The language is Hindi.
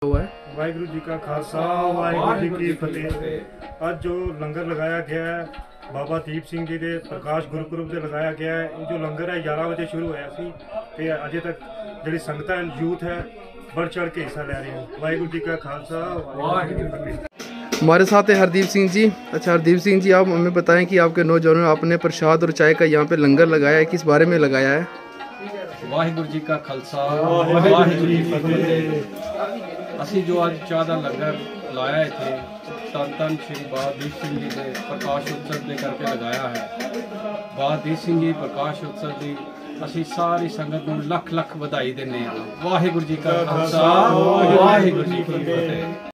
हुआ है। वाहिगुरु जी का खालसा वाहिगुरु जी की फतेह। आज जो लंगर लगाया गया है बाबा दीप सिंह जी के प्रकाश गुरपुरब से लगाया गया है। जो लंगर है 11 बजे शुरू होया सी ते अजे तक जिहड़ी संगतां यूथ है बढ़ चढ़ के हिस्सा ले रही है। वाहिगुरु जी का खालसा वाहिगुरु जी की फतेह। हमारे साथ है हरदीप सिंह जी। अच्छा हरदीप सिंह जी, आप हमें बताएं कि आपके नौजवानों ने आपने प्रसाद और चाय का यहाँ पे लंगर लगाया है, किस बारे में लगाया है? वाहिगुरु जी का खालसा वाहिगुरु जी की फतेह। असी जो आज चाह का लंगर लाया इतने धन श्री बाबा दीप सिंह जी के प्रकाश उत्सव के करके लगाया है। बाबा दीप सिंह जी प्रकाश उत्सव की असी सारी संगत को लख लख बधाई देने। वाहिगुरु जी का खालसा वाहिगुरु जी की फतेह।